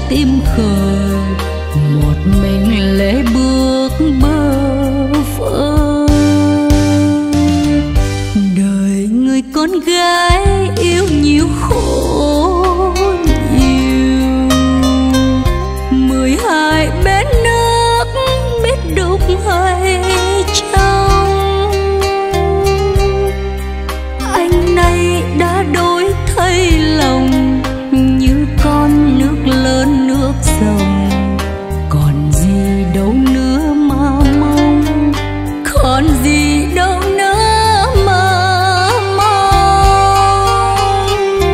tim khờ, một mình lễ bước bơ vơ. Đời người con gái yêu nhiều khổ nhiều, 12 bến nước biết đục hay trong. Anh nay đã đổi thay lòng, như con nước lớn nước rồng, còn gì đâu nữa mà mong, còn gì đâu nữa mà mong.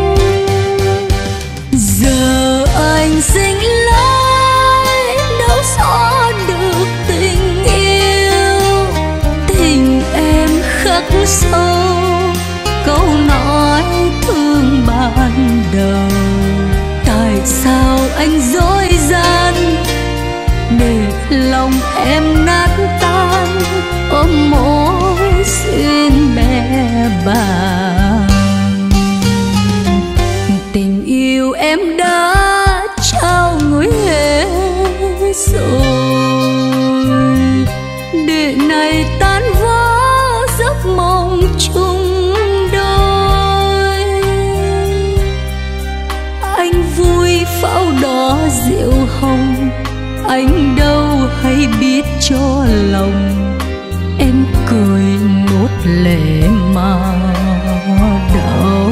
Giờ anh sinh lấy đâu xóa được tình yêu, tình em khắc sâu câu nói thương ban đầu. Tại sao anh dối gian để lòng em nát tan, ôm mối xin bè bàng. Tình yêu em đã trao người hết rồi, để này tan vỡ giấc mộng chung đôi. Anh vui pháo đỏ rượu hồng, anh đâu hay biết cho lòng, em cười nuốt lệ mà đau.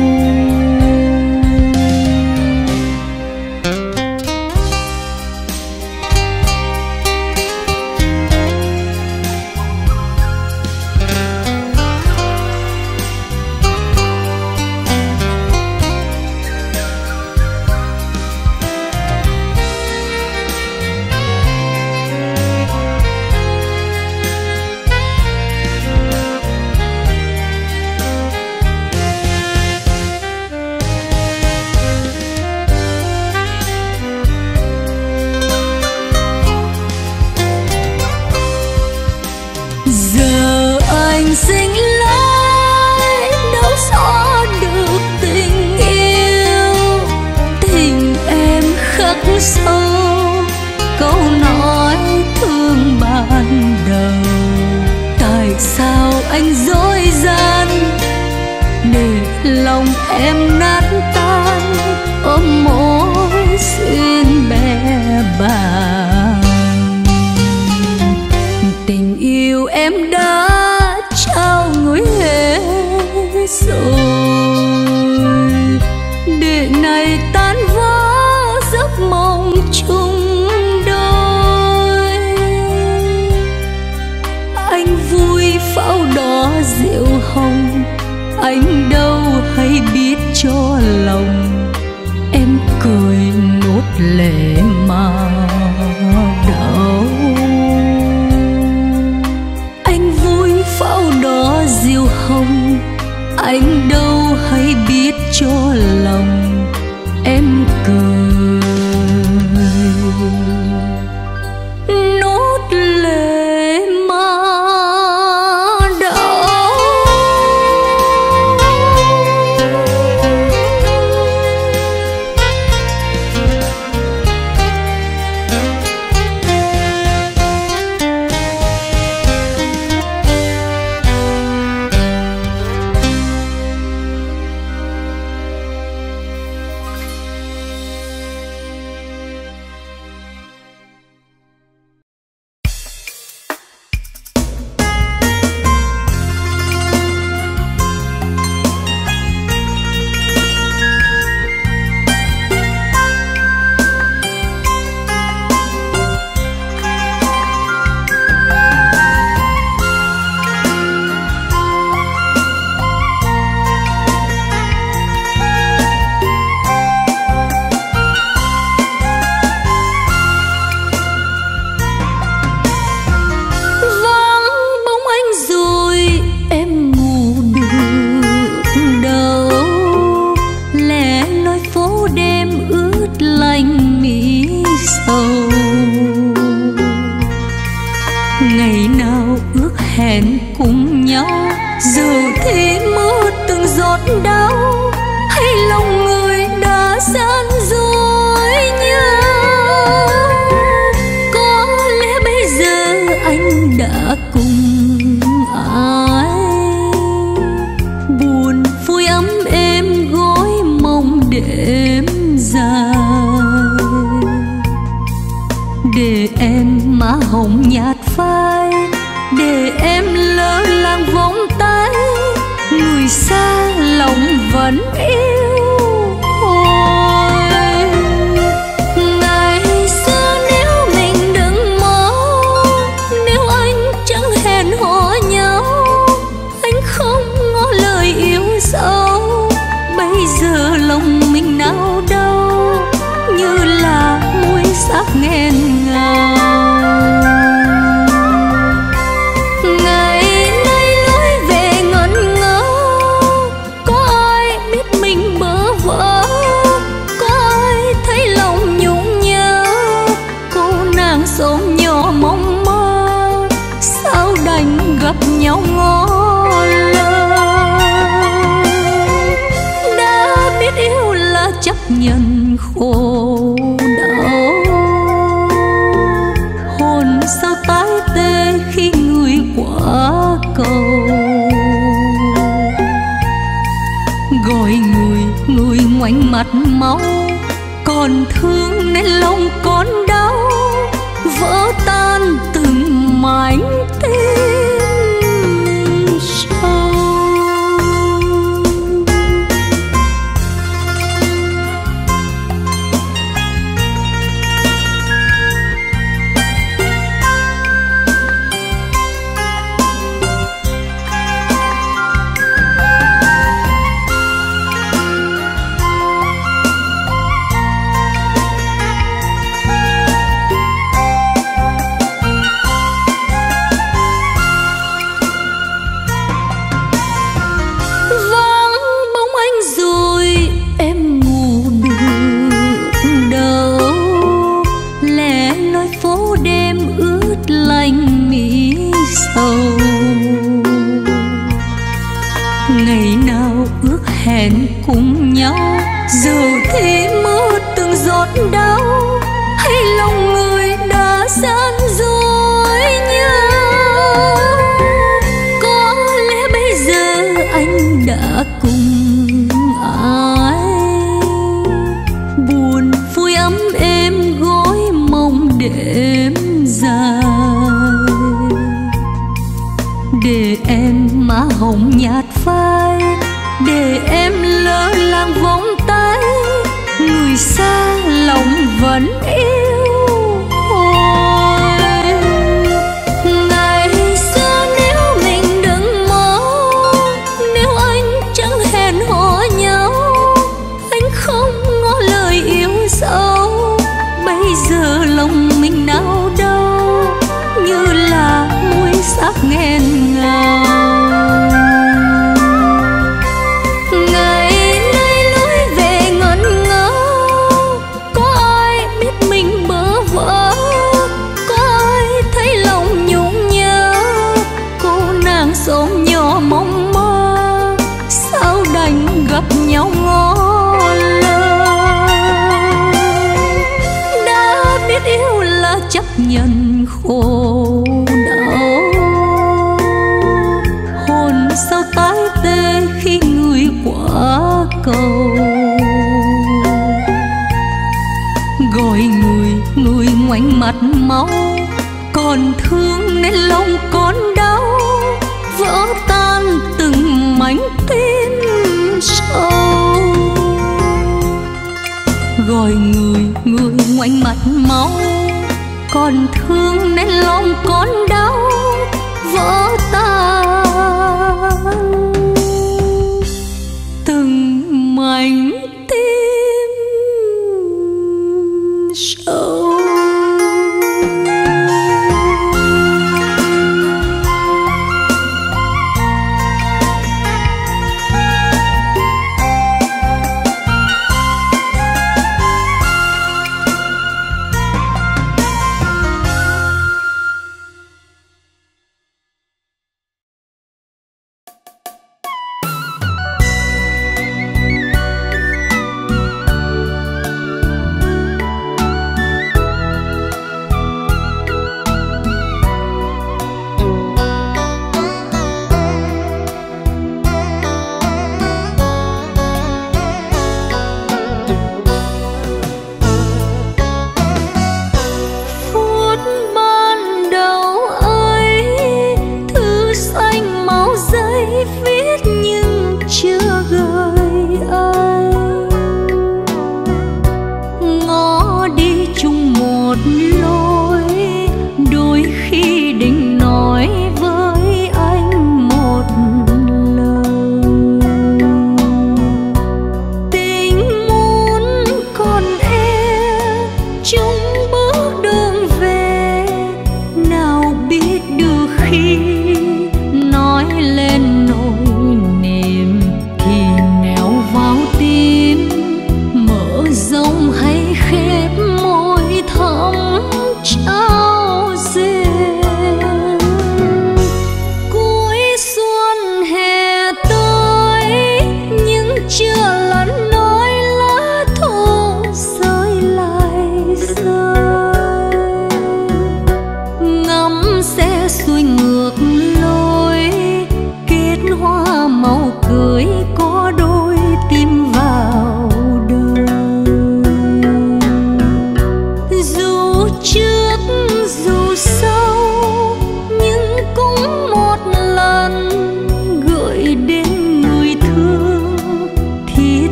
Sinh lấy đâu xóa được tình yêu, tình em khắc sâu câu nói thương ban đầu. Tại sao anh dối gian để lòng em nát tan, ôm mối xin bè bàng. Tình yêu em đã trao người hết rồi, để này tan vỡ giấc mộng chung đôi. Anh vui pháo đỏ rượu hồng, anh đâu hay biết cho lòng, em cười nuốt lệ mà đau. Pháo đỏ diều hồng, anh đâu hay biết cho lòng, em cười nuốt lệ mà đau. để em má hồng nhạt phai, để em lỡ làng vòng tay, người xa lòng vẫn yêu hồi. Ngày xưa nếu mình đừng mơ, nếu anh chẳng hẹn hò nhau, anh không ngỏ lời yêu dấu, bây giờ lòng mình nào đâu như là muối sắc nghẹn ngào. Ngày nay lối về ngẩn ngơ, có ai biết mình bơ vỡ, có ai thấy lòng nhung nhớ, cô nàng xóm nhỏ mong mơ, sao đành gặp nhau ngó lơ. Đã biết yêu là chấp nhận khổ đau, hồn sao tái tê khi người qua cầu. Gọi người, người ngoảnh mặt máu, còn thương nên lòng con đau, vỡ tan từng mảnh tim sâu. Ngày nào ước hẹn cùng nhau, giờ thì mưa từng giọt đau, hay lòng người đã gian dối nhau. Có lẽ bây giờ anh đã cùng ai, buồn vui ấm êm gối mong đêm dài, để em má hồng nhạt phai, để em lỡ làng vòng tay, người xa lòng vẫn yêu hồi. Ngày xưa nếu mình đừng mơ, nếu anh chẳng hẹn hò nhau, anh không ngỏ lời yêu dấu, bây giờ lòng mình nào đâu như là muối sắc nghẹn ngào. Ngày nay lối về ngẩn ngơ, có ai biết mình bơ vỡ, có ai thấy lòng nhung nhớ, cô nàng xóm nhỏ mong mơ, sao đành gặp nhau ngó lơ. Đã biết yêu là chấp nhận khổ đau, hồn sao tái tê khi người qua cầu. Gọi người, người ngoảnh mặt máu, còn thương nên lòng con đau, vỡ tan từng mảnh tim sâu. Gọi người, người ngoảnh mặt máu, còn thương nên lòng con đau, vỡ tan từng mảnh tim sâu.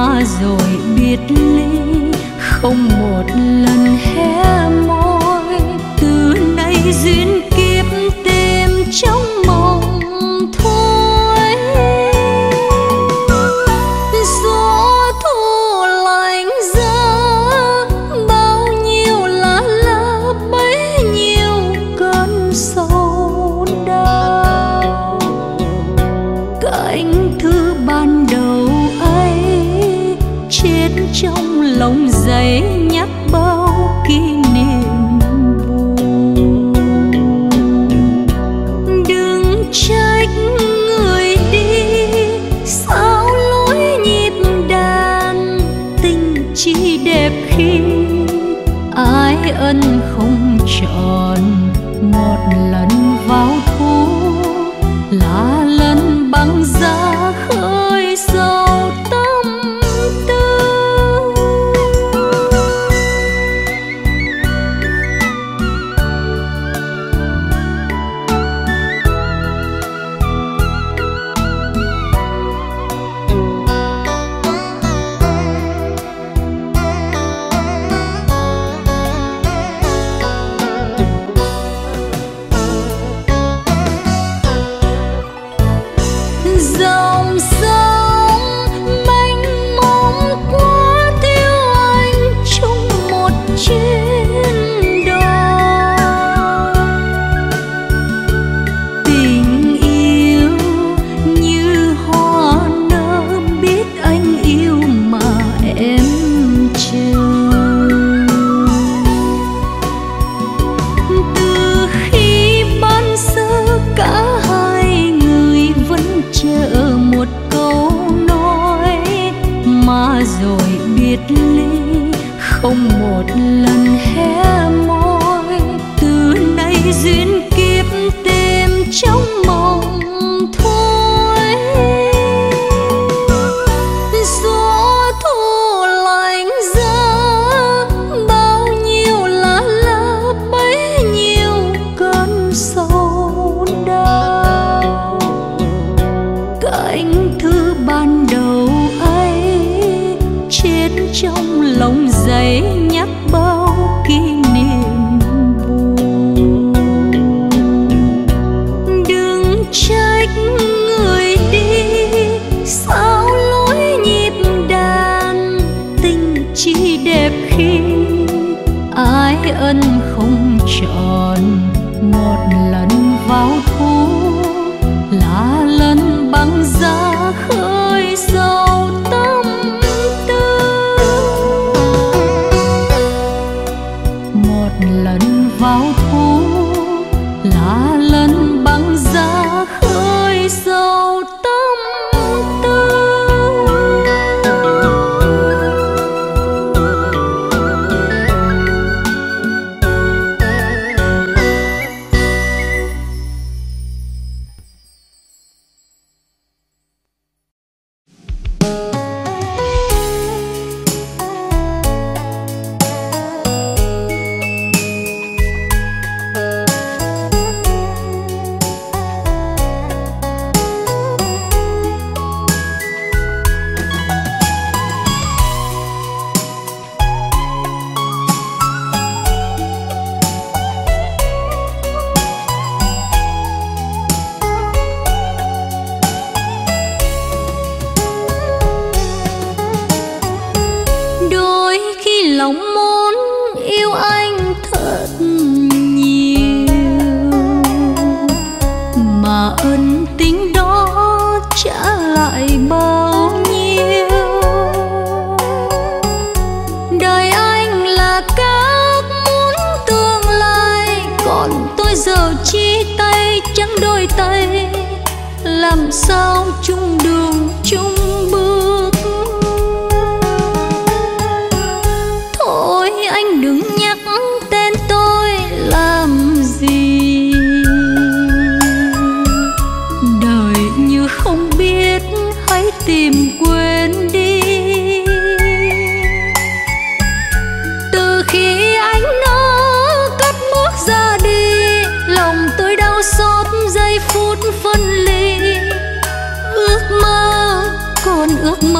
mà rồi biệt ly, không một lần hé môi. Từ nay duyên kiếp tìm trong mộng thôi. Gió thu lạnh giá, bao nhiêu lá lá bấy nhiêu cơn sầu đau. Cánh thư ban đầu ấy chết trong lòng giấy, nhắc bao kỷ niệm buồn. Đừng trách người đi, sao lối nhịp đàn. Tình chỉ đẹp khi ai ân không trọn. Một lần vào thu là lần băng giá khơi sâu tâm tư. Dòng sông mênh mông quá tiêu anh trong một chuyến đò. Tình yêu như hoa nở, biết anh yêu mà em chờ. Từ khi ban sơ cả hai người vẫn chờ một câu nói, mà rồi biệt ly, không một lần hé môi. Từ nay duyên kiếp tìm trong mộng thôi. Gió thu lạnh giá, bao nhiêu lá lá bấy nhiêu cơn sầu đau. Cánh thư ban đầu ấy chết trong lòng giấy, nhắc bao kỷ niệm buồn. Đừng trách người đi, sao lối nhịp đàn. Tình chỉ đẹp khi ai ân không trọn. Một lần vào thu là lần băng giá khơi sâu tâm tư. Một lần vào thu là lần băng giá khơi sâu tâm tư. Lòng muốn yêu anh thật nhiều, mà ân tình đó trả lại bao nhiêu. Đời anh là cát muốn tương lai, còn tôi giờ chia tay chẳng đôi tay. Làm sao chung đường chung bước. Thôi anh đừng nhắc tên tôi làm gì. Đời như không biết, hãy tìm quên đi. Từ khi anh nó cất bước ra đi, lòng tôi đau xót giây phút phân ly. Ước mơ còn ước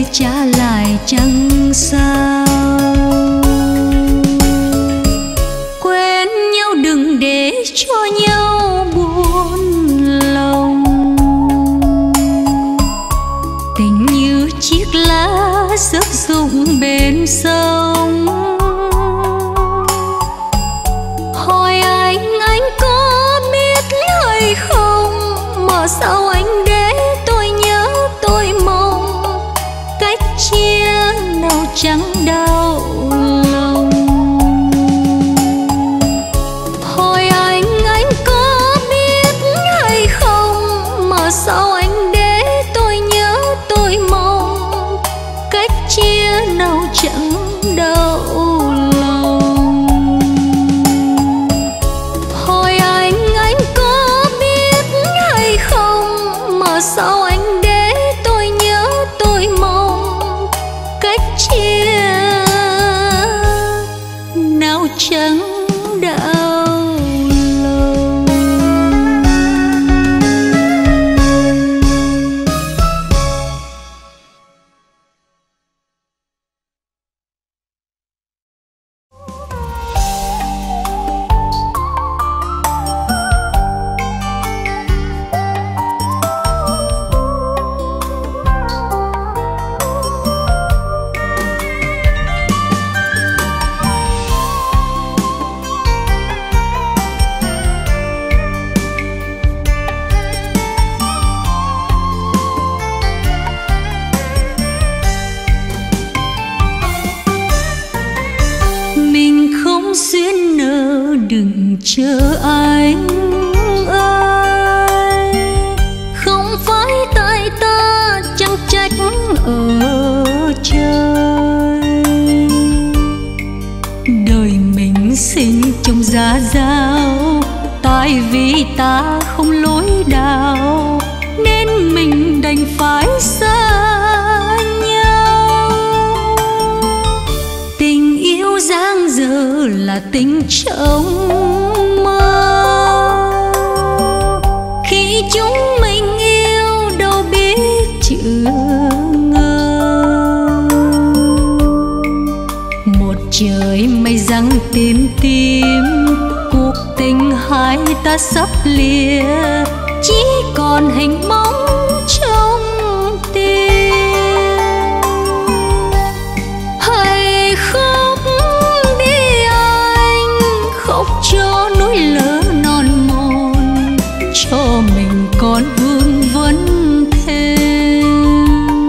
ơi trả lại chẳng sao. Quên nhau đừng để cho nhau buồn lòng, tình như chiếc lá rớt rụng bên sông. Hỏi anh có biết hay không, mà sao anh để tôi nhớ tôi mong, cách chia nào chẳng đau lòng. Hỏi anh có biết hay không, mà sao anh để tôi nhớ tôi mong, cách chia nào chẳng đau lòng. Hỏi anh có biết hay không, mà sao anh để tôi nhớ tôi mong, cách chia nào chẳng đau lòng. Duyên nợ đừng chờ anh ơi, không phải tại ta chẳng trách ở trời. Đời mình sinh trong giá dao, tại vì ta không lối đạo nên mình đành phải xa nhau. Tình yêu giang dở là tình trong mơ, khi chúng mình yêu đâu biết chữ ngờ. Một trời mây giăng tím tím, cuộc tình hai ta sắp lìa, chỉ còn hình bóng trong tim. Hãy khóc đi anh, khóc cho nỗi lỡ non mòn, cho mình còn vương vấn thêm.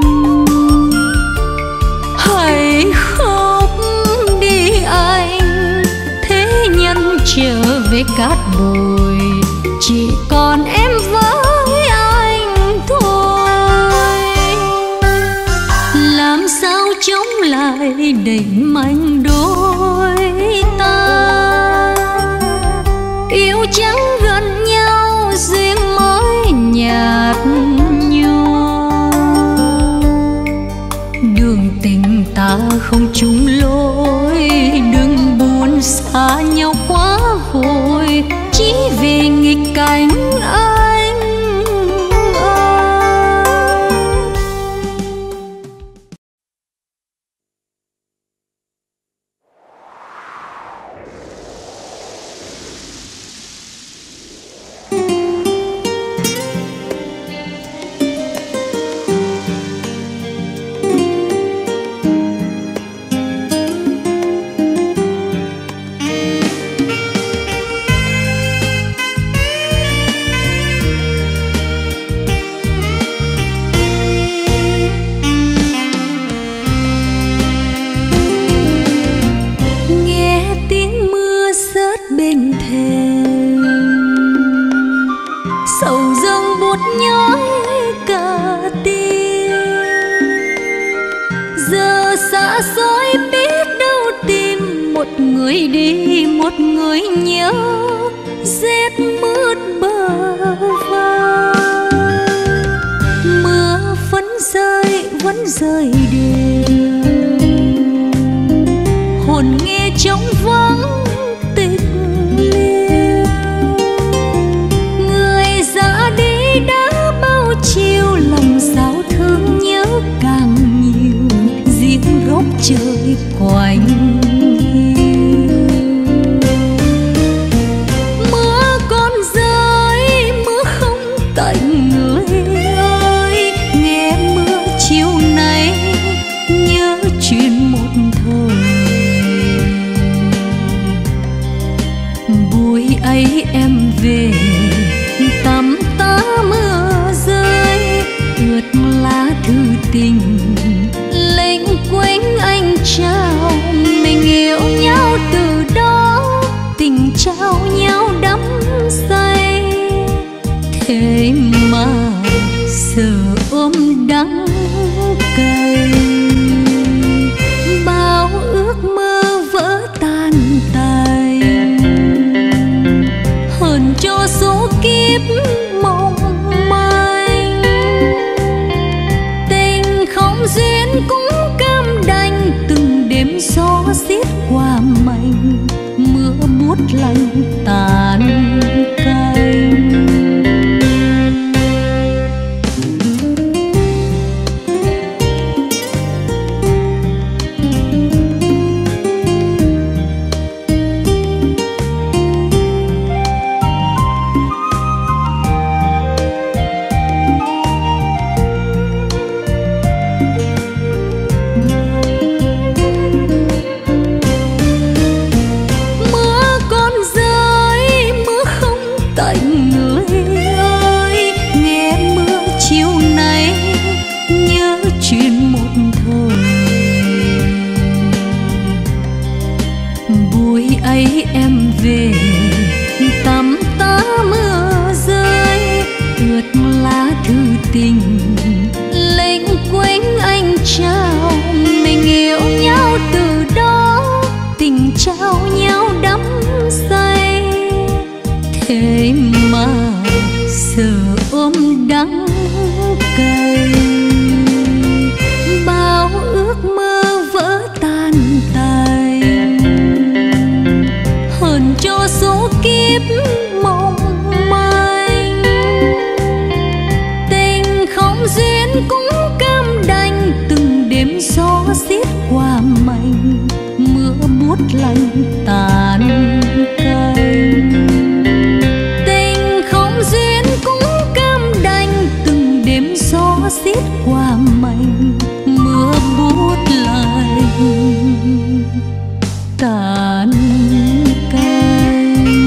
Hãy khóc đi anh, thế nhân trở về cát bụi, chỉ còn em với anh thôi. Làm sao chống lại định mệnh đôi ta, yêu chẳng gần nhau riêng mới nhạt nhòa. Đường tình ta không chung lối, đừng buồn xa nhau quá vội, chỉ vì nghịch cảnh anh ơi. Bên thềm sầu dâng buốt nhói cả tim, giờ xa xôi biết đâu tìm một người đi một người nhớ, rét mướt bờ vai. Mưa vẫn rơi đều, hồn nghe trống vắng tịch liêu. Người ra đi đã bao chiều, lòng sao thương nhớ càng nhiều. thư tình lệnh quên anh trao. Mình yêu nhau từ đó, tình trao nhau đắm say. Thế mà giờ ôm đắng cay, bao ước mơ vỡ tan tành. Hờn cho số kiếp mong manh, tình không duyên cũng cam đành. Từng đêm gió xiết qua mạnh, mưa buốt lạnh tàn canh. Em về tắm tá mưa rơi, ướt lá thư tình lệnh quên anh trao. Mình yêu nhau từ đó, tình trao nhau đắm say. Thế mà giờ ôm đắng cay, bao ước mơ vỡ tan tành. Hờn cho số kiếp mong manh, tình không duyên cũng cam đành. Từng đêm gió xiết qua mạnh, mưa buốt lạnh tàn canh. Tình không duyên cũng cam đành. Từng đêm gió xiết qua mạnh, mưa buốt lạnh tàn canh.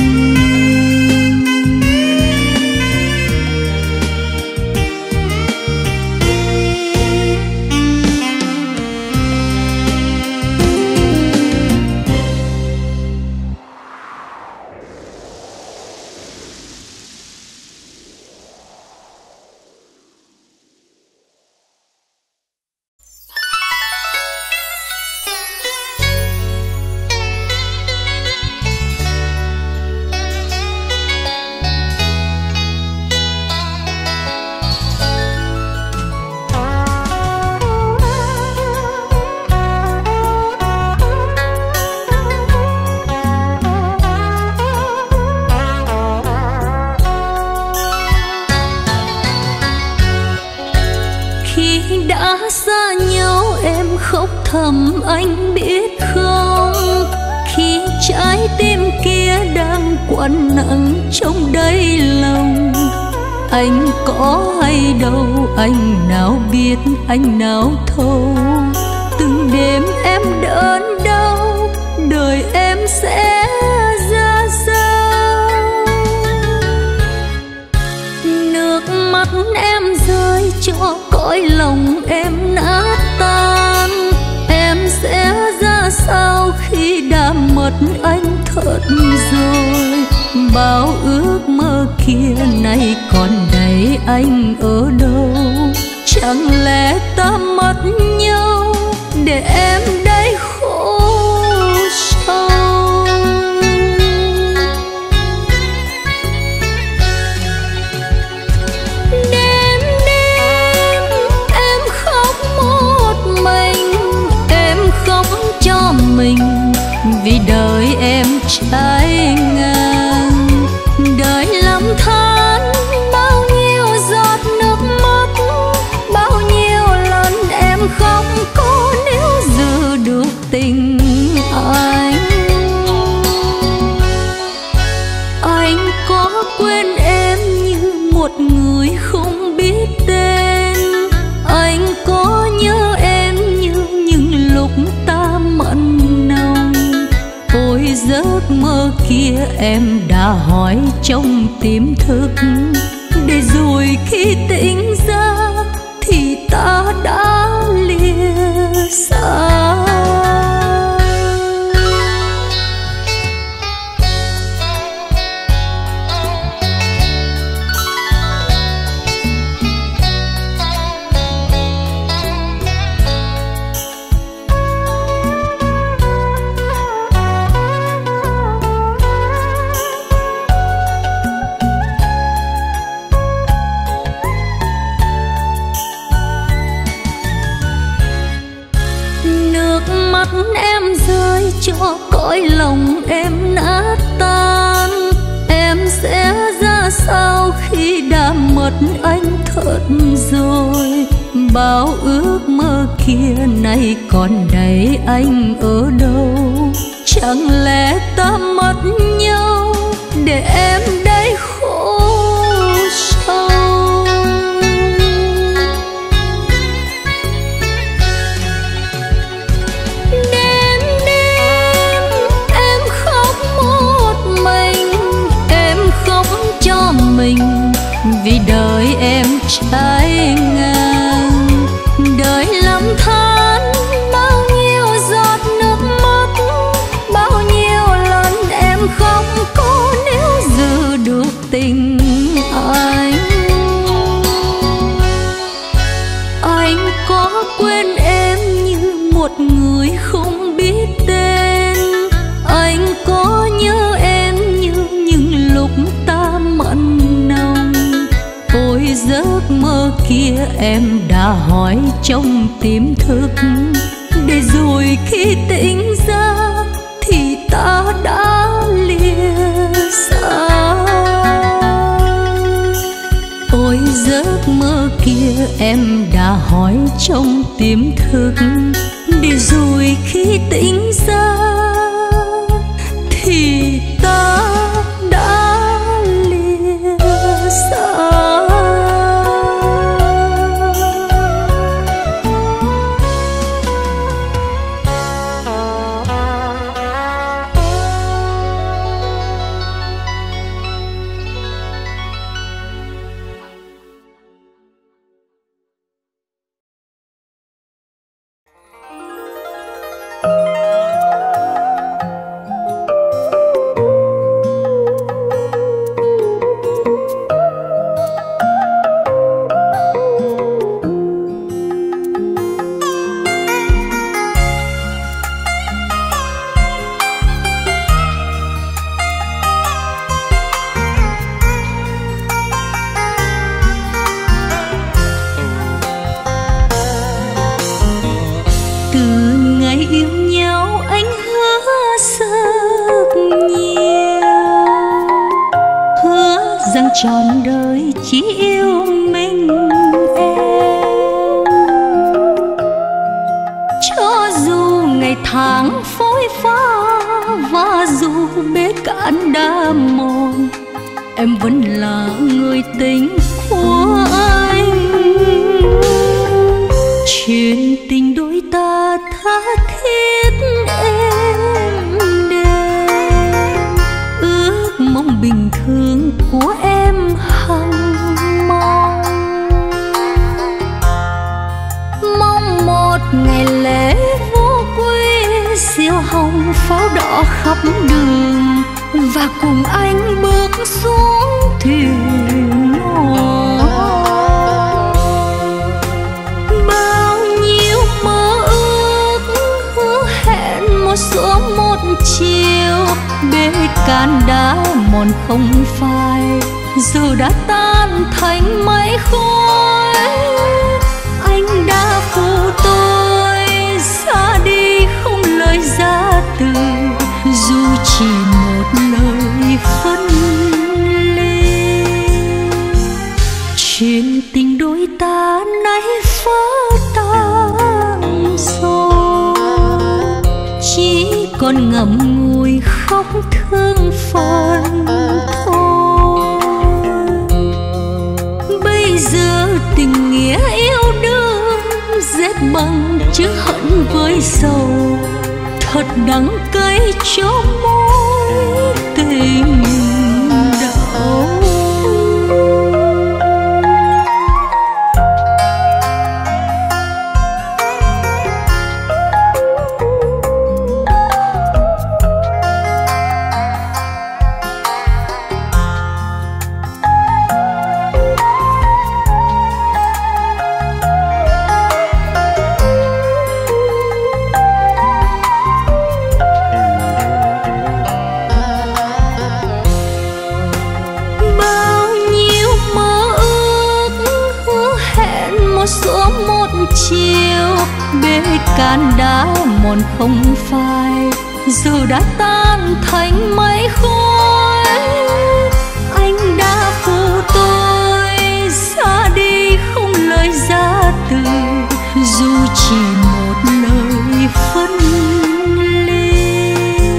Thầm anh biết không, khi trái tim kia đang quặn nặng trong đáy lòng. Anh có hay đâu, anh nào biết, anh nào thấu. Từng đêm em đớn đau, đời em sẽ ra sao. Nước mắt em rơi cho cõi lòng em nát tan. Em sẽ ra sao khi đã mất anh thật rồi. Bao ước mơ kia nay còn đây anh ở đâu. Chẳng lẽ ta mất nhau để em đây khổ sâu. Đêm đêm em khóc một mình, em khóc cho mình vì đời em trái ngang. Đời lắm than bao nhiêu giọt nước mắt, bao nhiêu lần em khóc cố níu giữ được tình anh. Anh có quên em như một người không biết tên. Anh có nhớ em như những lúc ta mặn nồng. Ôi giấc mơ kia em đã hỏi trong tiềm thức, để rồi khi tỉnh ra thì mắt em rơi cho cõi lòng em nát tan. Em sẽ ra sao khi đã mất anh thật rồi? Bao ước mơ kia nay còn đây anh ở đâu? Chẳng lẽ ta mất nhau để em đây khổ sâu? Đêm đêm em khóc một mình, em khóc cho mình vì đời em trái ngang. Đời lắm than bao nhiêu giọt nước mắt, bao nhiêu lần em khóc cố níu giữ được tình anh. Anh có quên em như một người không biết tên? Anh có nhớ em như những lúc ta mặn nồng? Ôi giấc mơ kia em đã hỏi trong tiềm thức, để rồi khi tỉnh ra thì ta đã lìa xa. Ôi giấc mơ kia em đã hỏi trong tiềm thức, để rồi khi tỉnh ra thì ta đã lìa xa. Trọn đời chỉ yêu mình em, cho dù ngày tháng phôi pha và dù bể cạn đã mòn, em vẫn là người tình của anh. Chuyện tình đôi ta tha thiết em đêm, ước mong bình thường của em hằng mong. Mong một ngày lễ vô quy, diều hồng pháo đỏ khắp đường, và cùng anh bước xuống thuyền nhỏ. Bao nhiêu mơ ước hứa hẹn một sớm một chiều, bể can đã mòn không phai, giờ đã tan thành mây khói. Anh đã phụ tôi xa đi không lời ra từ, dù chỉ một lời phân ly. Chuyện tình đôi ta nay vỡ tan rồi, chỉ còn ngậm ngùi khóc thương phần thôi. Bây giờ tình nghĩa yêu đương rét bằng chữ hận với sầu, thật đắng cay cho mối tình đau. Sớm một chiều, bể can đã mòn không phai, giờ đã tan thành mây khói. Anh đã phụ tôi xa đi không lời ra từ, dù chỉ một lời phân ly.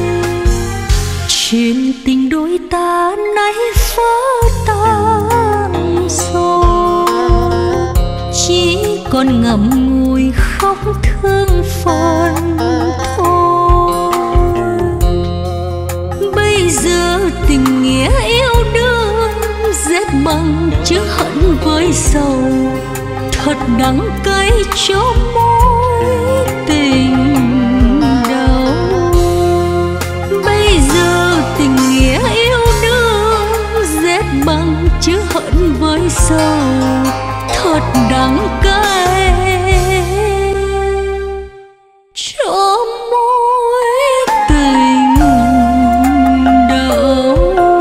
Chuyện tình đôi ta nay vỡ tan rồi, chỉ còn ngậm ngùi khóc thương phần thôi. Bây giờ tình nghĩa yêu đương rét bằng chữ hận với sầu, thật đắng cay cho mối tình đầu. Bây giờ tình nghĩa yêu đương rét bằng chữ hận với sầu, thật đắng cay cho mối tình đầu.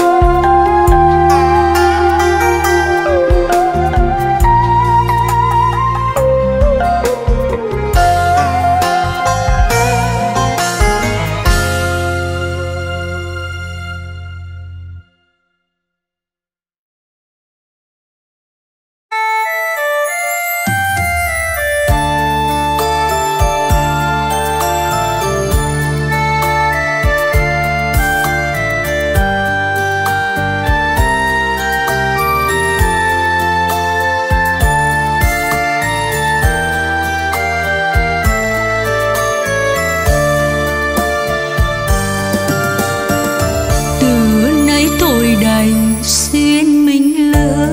Xin mình lỡ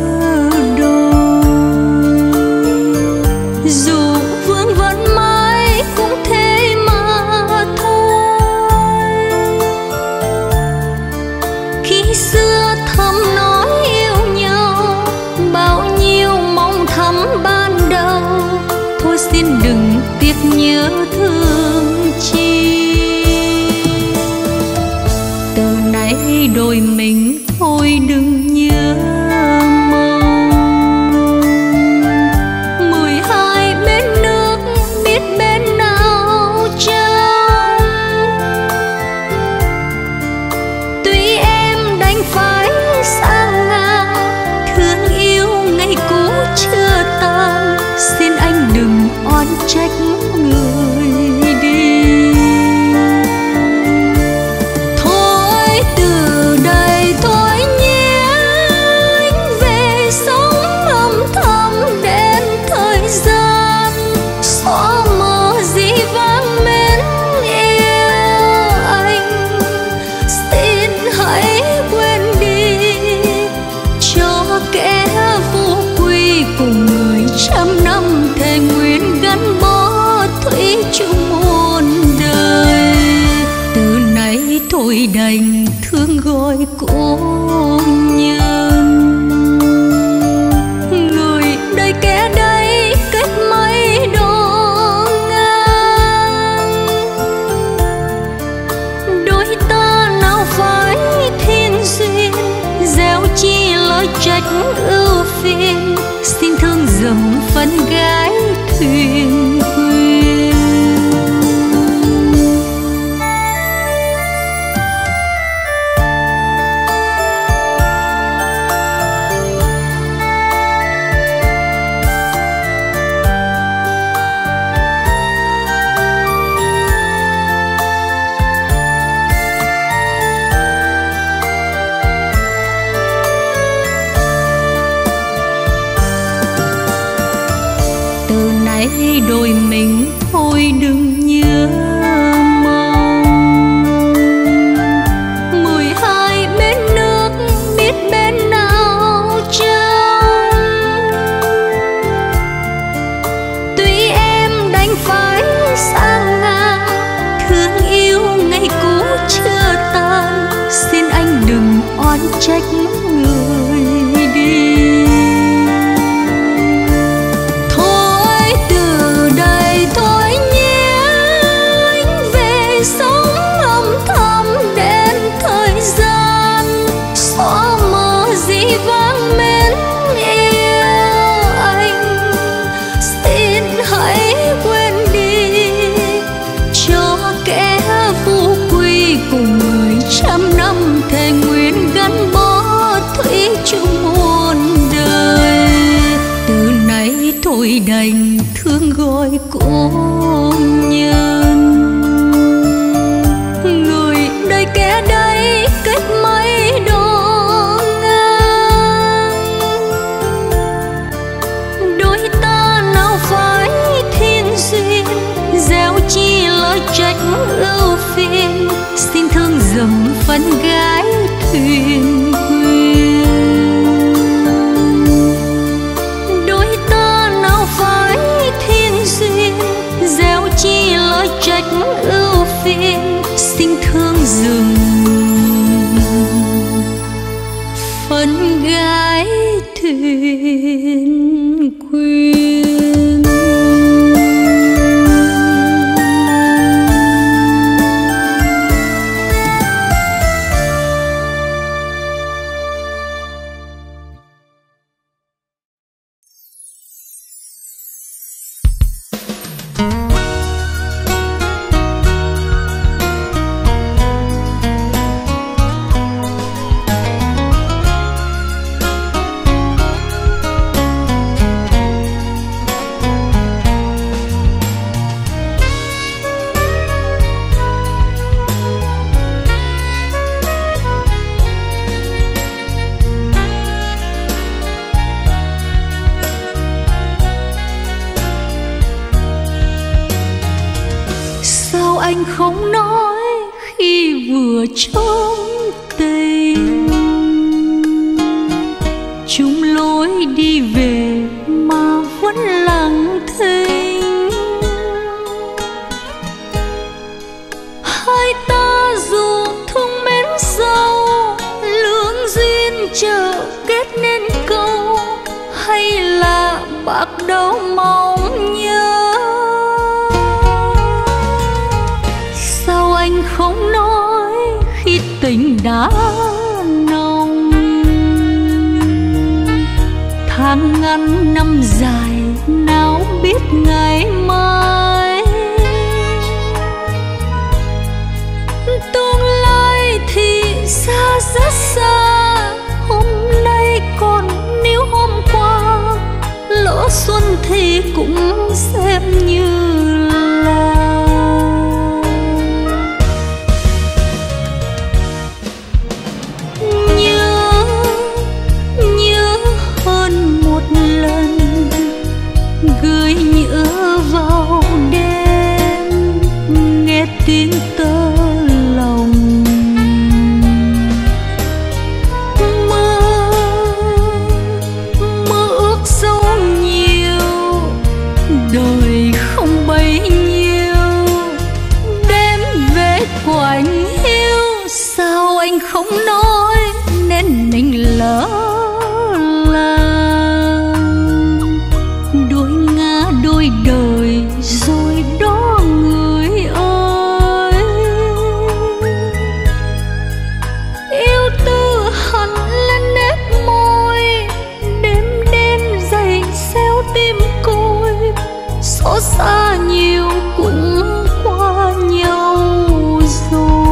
đôi, dù vương vấn mãi cũng thế mà thôi. Khi xưa thầm nói yêu nhau, bao nhiêu mong thắm ban đầu, thôi xin đừng tiếc nhớ thương chi. Từ nay đôi mình thôi đừng nhớ mong. 12 bên nước biết bên nào trăng, tuy em đành phải xa ngang, thương yêu ngày cũ chưa tan, xin anh đừng oán trách người đi. Thôi từ đây thôi nhé, anh về sống âm thầm đến thời gian, xóa mờ dĩ vãng mến yêu anh. Xin hãy quên đi cho kẻ vô quy, cùng người trăm năm thề nguyện gắn bó thủy chung muôn đời. Từ nay thôi đành thương gọi cô nhân, người đây kẻ đây cách mấy độ ngang. Đôi ta nào phải thiên duyên, gieo chi lối trách ưu phiền, xin thương dầm phân gái thuyền quyên. Từ nay đôi mình thôi đừng nhớ mong. 12 bên nước biết bên nào trăng, tuy em đành phải xa ngang, thương yêu ngày cũ chưa tan, xin anh đừng oán trách người đi. Sống âm thầm đến thời gian, xóa mờ dĩ vãng mến yêu anh. Xin hãy quên cô nhân. Người đây kẻ đây cách mấy độ ngang, đôi ta nào phải thiên duyên, gieo chi lời trách ưu phiền, xin thương dùm phận gái thuyền quyên. Đôi ta nào phải thiên duyên, gieo chi lời trách ưu phiền, xin thương dùm phận gái thuyền quyên. Anh không nói khi vừa trông tình, chung lối đi về mà vẫn lặng thinh. Hai ta dù thương mến sâu, lương duyên chờ kết nên câu, hay là bạc đầu mong nhớ. Anh không nói khi tình đã nồng, tháng ngắn năm dài nào biết ngày mai. Tương lai thì xa rất xa, hôm nay còn níu hôm qua, lỡ xuân thì cũng xem như là gửi nhớ vào đêm, nghe tiếng tơ lòng. Mơ ước sâu nhiều, đời không bấy nhiêu, đêm về của anh yêu. Sao anh không nói nên mình lỡ đôi đời rồi đó người ơi. Yêu tư hằn lên nét môi, đêm đêm dày xéo tim côi, xót xa nhiều cũng qua nhau rồi.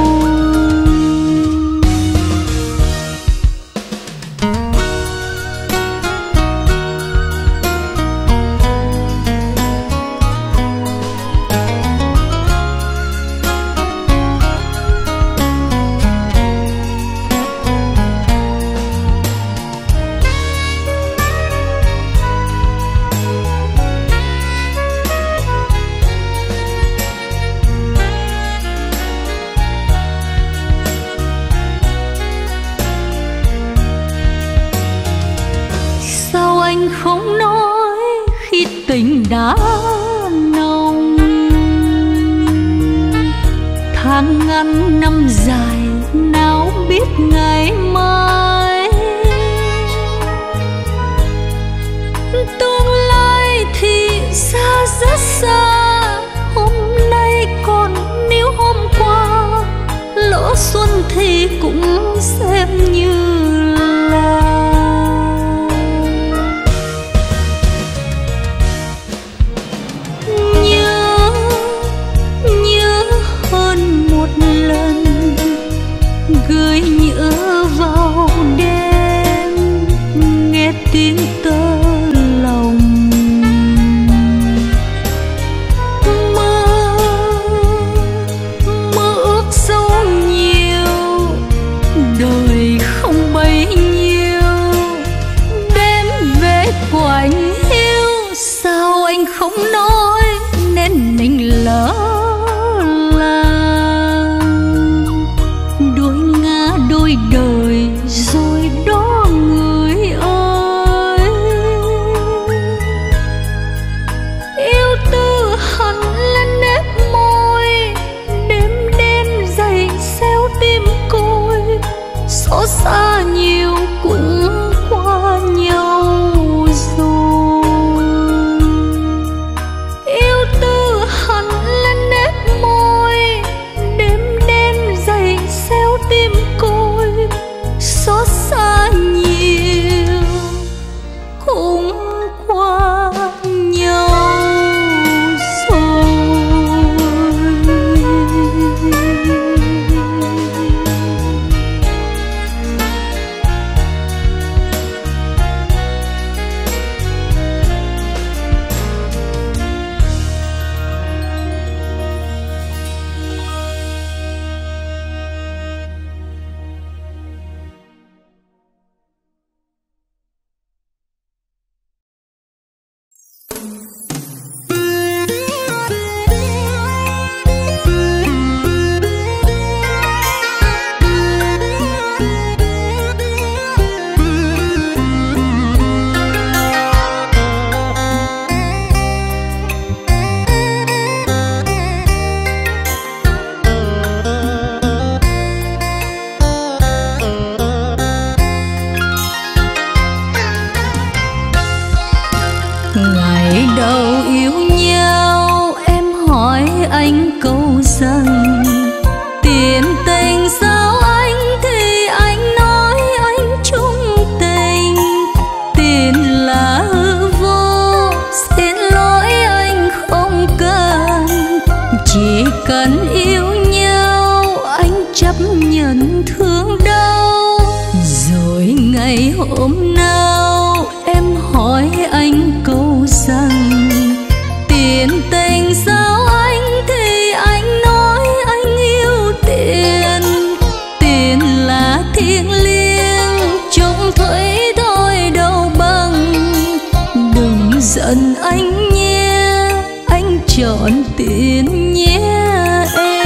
Anh không nói khi tình đã nồng, tháng ngắn năm dài nào biết ngày mai. Tương lai thì xa rất xa, hôm nay còn níu hôm qua, lỡ xuân thì cũng xem như là gửi nhớ vào đêm, nghe tiếng tơ lòng. không nói nên mình lỡ làng. Đôi ngã đôi đời rồi đó người ơi. Yêu tư hằn lên nếp môi, đêm đen dày xéo tim côi. Xót xa nhiều cũng qua nhau rồi. Yêu tư hằn lên nếp môi, đêm đen dày xéo tim côi. Xót xa nhiều cũng qua nhau rồi. Ngày đầu yêu nhau em hỏi anh câu rằng tiền tình sao anh, thì anh nói anh chung tình. Tiền là hư vô, xin lỗi anh không cần. Chỉ cần yêu nhau anh chấp nhận thương đau. Rồi ngày hôm nào em hỏi anh câu rằng tiền tình sao anh, thì anh nói anh yêu tiền. Tiền là thiêng liêng, chung thủy thôi đâu bằng. Đừng giận anh nhé, anh chọn tiền nhé em.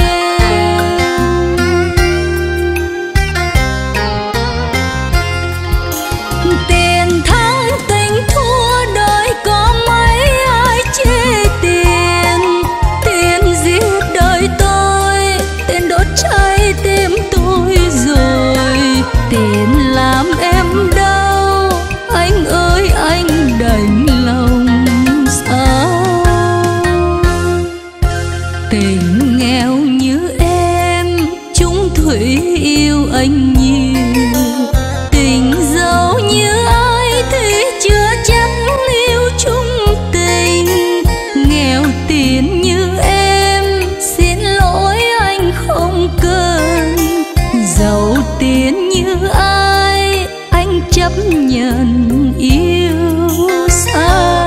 Tiền thắng tình thua đời có mấy ai chê tiền. Tiền giết đời tôi, tiền đốt cháy tim tôi rồi. Tiền làm em đau, anh ơi anh đành lòng sao. Tình nghèo như em, chung thủy yêu anh nhiều. Tình giàu như ai thì chưa chắc yêu chung tình. Nghèo tiền như em, xin lỗi anh không cần. Giàu tiền như ai, anh chấp nhận yêu sao.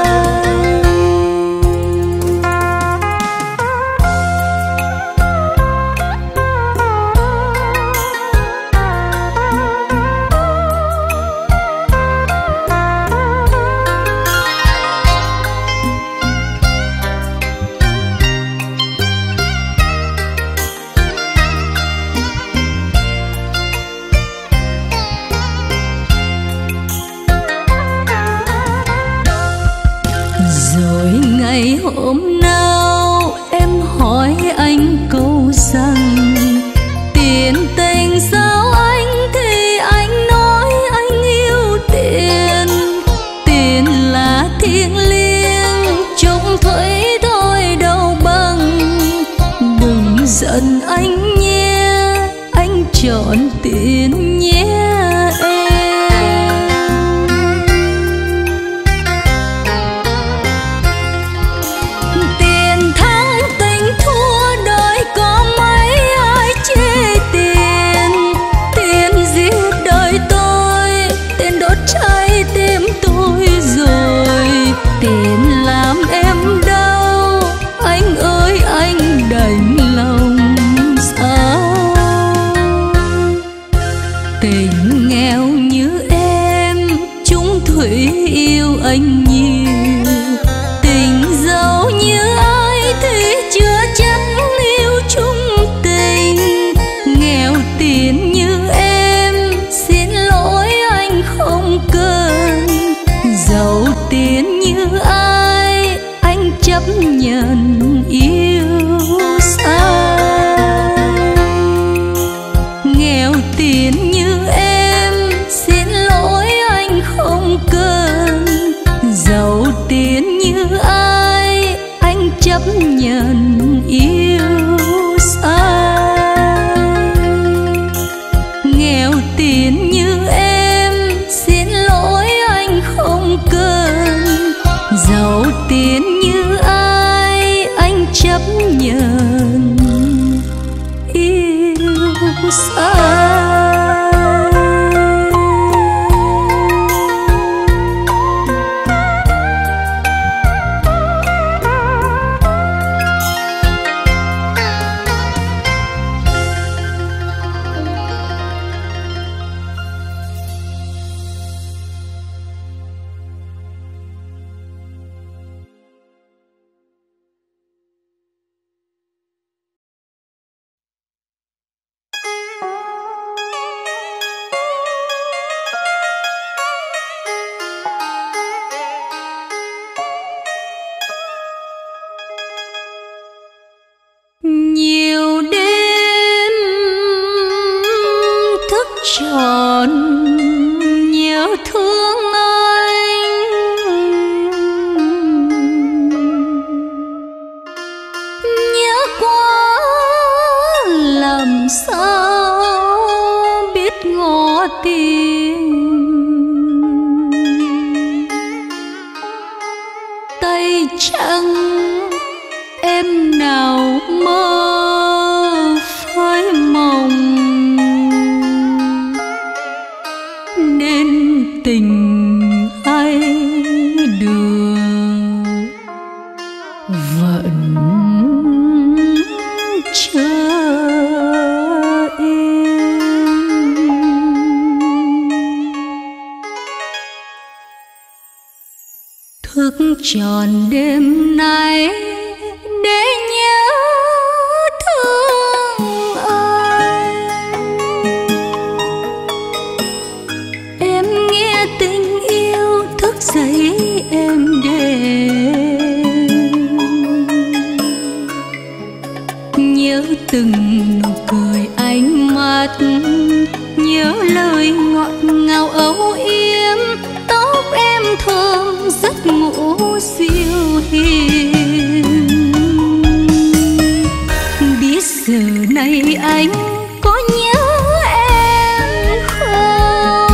Rồi ngày hôm nào em hỏi anh câu rằng tiền tình sao anh, thì anh nói anh yêu tiền. Tiền là thiêng liêng, chung thủy thôi đâu bằng. Đừng giận anh nhé, anh chọn tiền nhé em. chấp nhận yêu xa. Nghèo tiền như em xin lỗi anh không cần, giàu tiền như ai anh chấp nhận yêu xa. Nghèo tiền như em xin lỗi anh không cần, giàu tiền như ai anh chấp nhận yêu xa. Nhiều đêm thức trọn nhớ thương anh, nhớ quá làm sao biết ngỏ tình. Tay trắng em nào mơ phai mộng, nên tình ai đưa vẫn chờ em. Thức trọn đêm nay để nhớ thương anh. Em nghe tình yêu thức dậy em đêm, nhớ từng nụ cười ánh mắt, nhớ lời ngọt ngào âu yếm, tóc em thơm giấc ngủ siêu hiền. Biết giờ này anh có nhớ em không,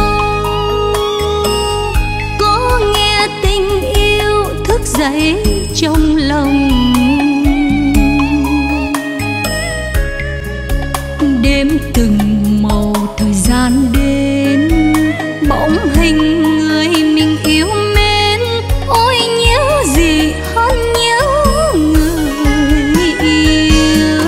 có nghe tình yêu thức dậy trong lòng. Đêm từng màu thời gian đến, bóng hình người mình yêu mến, ôi nhớ gì hơn nhớ người yêu.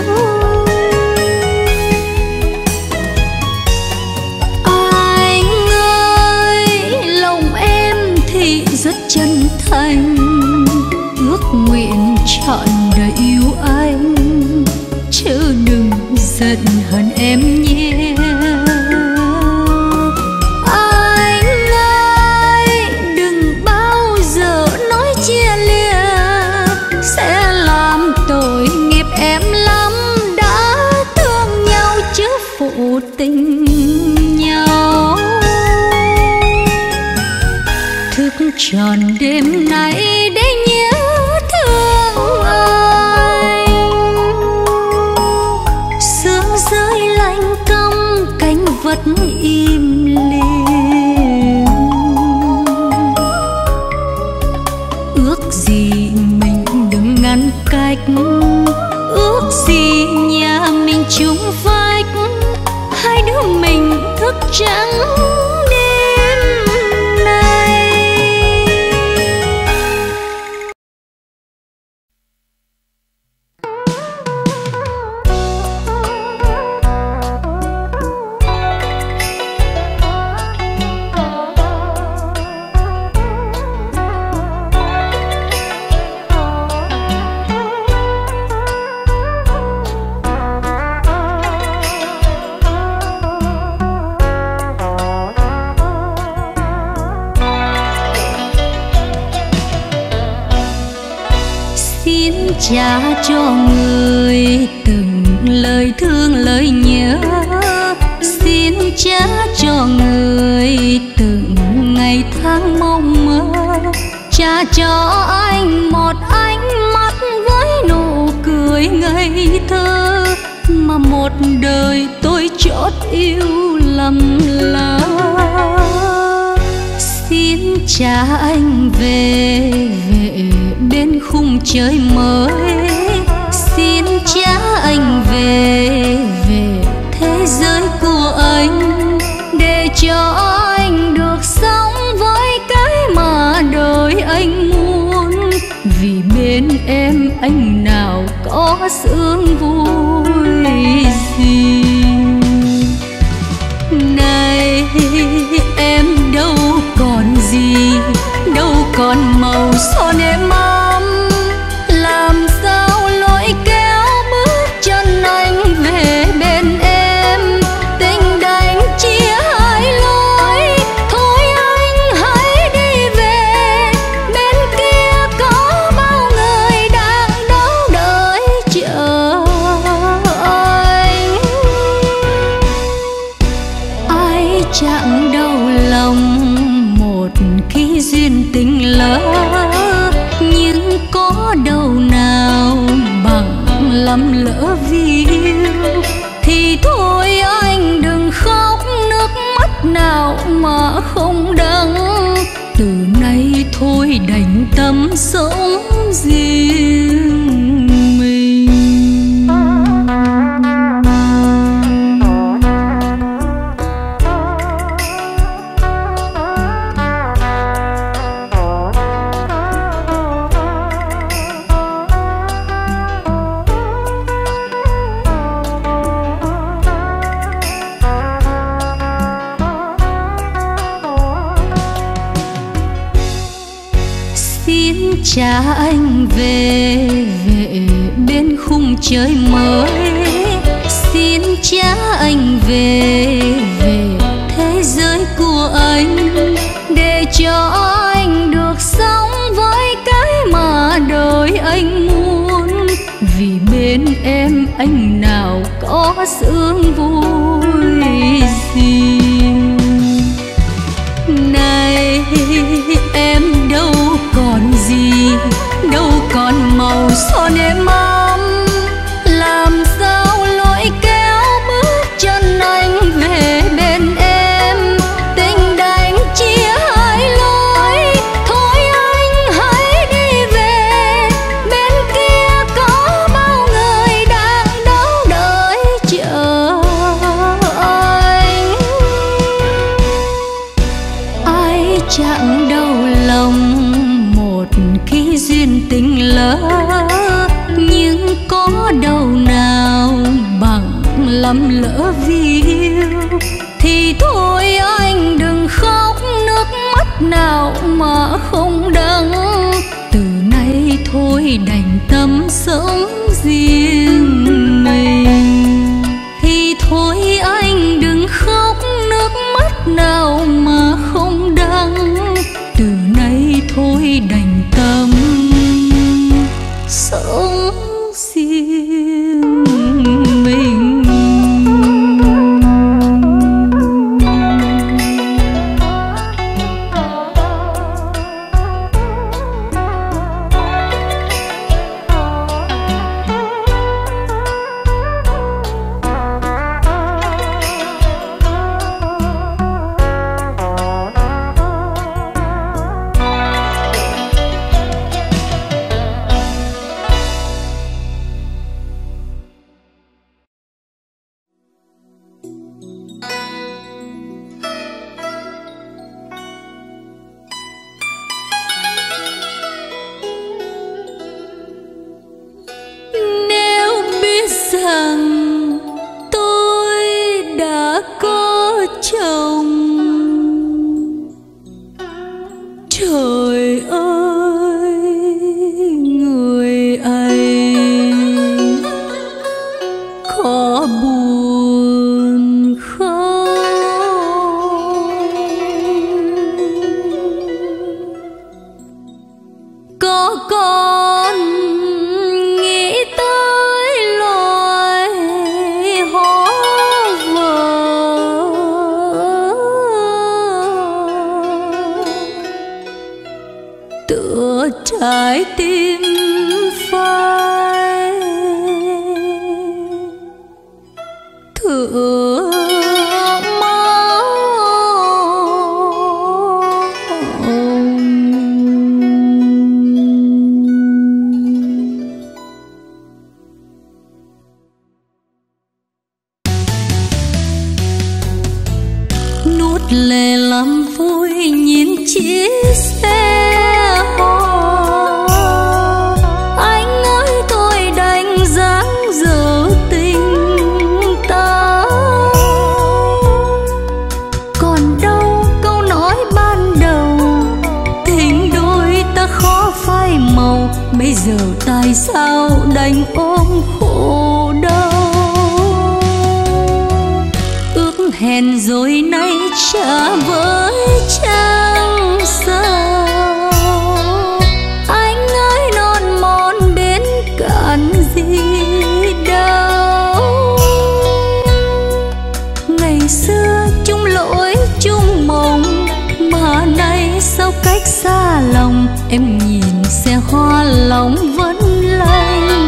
Anh ơi lòng em thì rất chân thành, ước nguyện trọn đời yêu anh, chứ đừng giận hờn em nhé. Anh ơi đừng bao giờ nói chia lìa, sẽ làm tội nghiệp em lắm. Đã thương nhau chứ phụ tình nhau. Thức trọn đêm nay để nhớ thương anh, sương rơi lạnh cong cánh vật im lìm. Ước gì mình đừng ngăn cách, ước gì nhà mình chung vách, hai đứa mình thức trắng đêm nay. xin trả cho người từng lời thương lời nhớ, xin trả cho người từng ngày tháng mong mơ, trả cho anh một ánh mắt với nụ cười ngây thơ mà một đời tôi chót yêu lầm lỡ. Xin trả anh về bên khung trời mới, xin trả anh về thế giới của anh, để cho anh được sống với cái mà đời anh muốn. Vì bên em anh nào có sướng vui gì. Này em đâu còn gì, đâu còn màu son em ấm, làm sao lối kéo bước chân anh về bên em. Tình đành chia hai lối, thôi anh hãy đi về, bên kia có bao người đang đón đợi chờ anh. Ai chẳng đau lòng một khi duyên tình lỡ, nhưng có đâu nào bằng lầm lỡ vì yêu. Thì thôi anh đừng khóc, nước mắt nào mà không đắng. Từ nay thôi đành tâm sống riêng mình. Xin trả anh về bên khung trời mới, xin trả anh về thế giới của anh, để cho anh được sống với cái mà đời anh muốn. Vì bên em anh nào có sướng vui gì. Này em đâu còn gì, đâu còn màu son em ấm, làm sao lối kéo bước chân anh về bên em. Tình đành chia hai lối, thôi anh hãy đi về, bên kia có bao người đang đón đợi chờ anh. Ai chẳng đau lòng một khi duyên tình lỡ, nhưng có đâu nào bằng lầm lỡ vì yêu. Thì thôi anh đừng khóc, nước mắt nào mà không đắng. Từ nay thôi đành tâm sống riêng mình. Thì thôi anh đừng khóc, nước mắt nào mà không đắng. Từ nay thôi đành tâm sống riêng mình. Rằng tôi đã có chồng, trời ơi người ấy có buồn không? Có con trái tim phai thừa máu. Nuốt lệ làm vui nhìn chiếc xe hoa. Anh ơi tôi đành dáng dở tình ta. Còn đâu câu nói ban đầu, tình đôi ta khó phai màu. Bây giờ tại sao đành ôm khổ đau. Hẹn rồi nay trả với trăng sao. Anh ơi non mòn đến cạn gì đâu. Ngày xưa chung lỗi chung mộng, mà nay sao cách xa lòng. Em nhìn xe hoa lòng vẫn lạnh.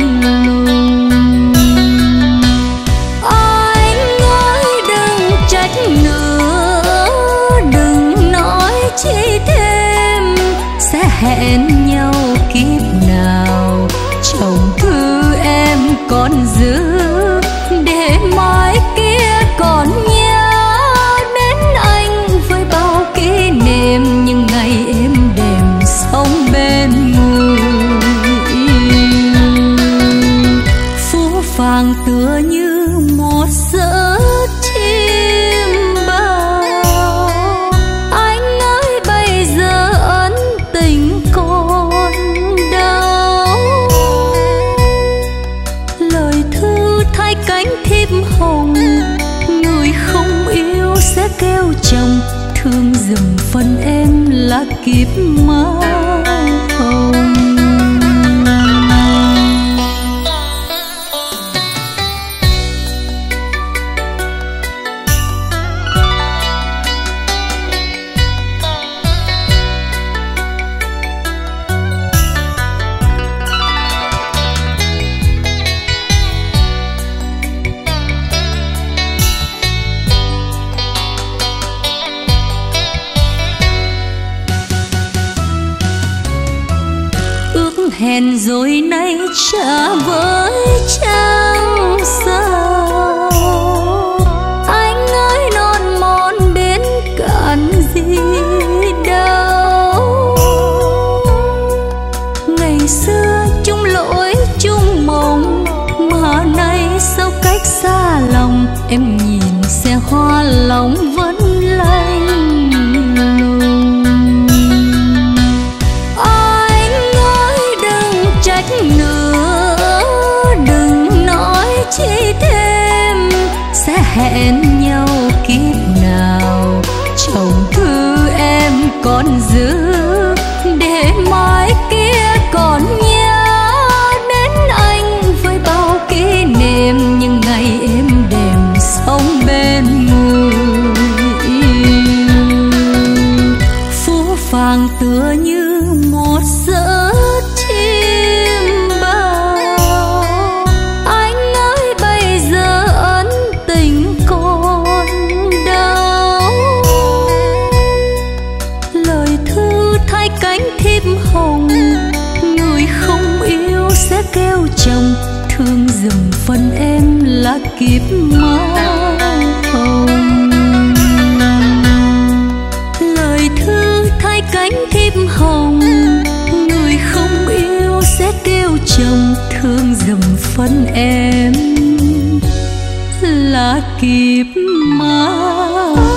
Nữa đừng nói chi thêm, sẽ hẹn nhau kiếp nào. Chồng thư em còn giữ, để mai kia còn nhớ đến anh với bao kỷ niệm. Nhưng ngày êm đềm sống bên người, phố phàng tựa như một giấc chim bao. Anh ơi bây giờ ân tình còn đâu. Lời thư thay cánh thiếp hồng, người không yêu sẽ kêu chồng. Thương dùm phần em là kiếp máu hồng. Hẹn rồi nay trả với trăng sao. Anh ơi non mòn đến cạn gì đâu. Ngày xưa chung lỗi chung mộng, mà nay sao cách xa lòng. Em nhìn xe hoa lòng vẫn lạnh. Nữa đừng nói chi thêm, sẽ hẹn nhau kiếp nào. Chồng thư em còn giữ, để mai kia còn nhớ đến anh với bao kỷ niệm. Nhưng ngày êm đềm sống bên người, phố phàng tựa như một giấc chim bao. Anh ơi bây giờ ân tình còn đâu. Lời thư thay cánh thiếp hồng, người không yêu sẽ kêu chồng. Thương dùm phần em là kiếp máu hồng. Lời thư thay cánh thiếp hồng, người không yêu sẽ kêu chồng. Thương dùm phần em là kiếp máu.